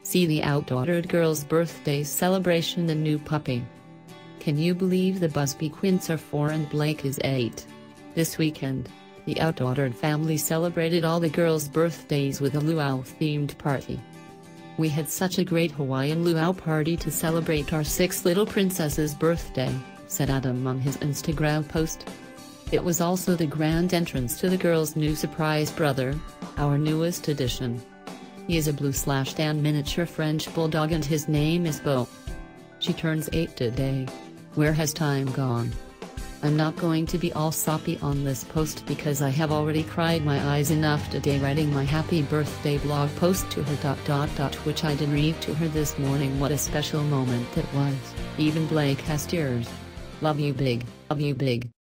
See the OutDaughtered girl's birthday celebration and new puppy. Can you believe the Busby Quints are 4 and Blayke is 8? This weekend, the OutDaughtered family celebrated all the girls' birthdays with a luau-themed party. We had such a great Hawaiian luau party to celebrate our 6 little princesses' birthday, said Adam on his Instagram post. It was also the grand entrance to the girls' new surprise brother, our newest addition. He is a blue/tan miniature French bulldog and his name is Beaux. She turns 8 today. Where has time gone? I'm not going to be all soppy on this post because I have already cried my eyes enough today writing my happy birthday blog post to her. Which I did read to her this morning. What a special moment that was. Even Blayke has tears. Love you big, love you big.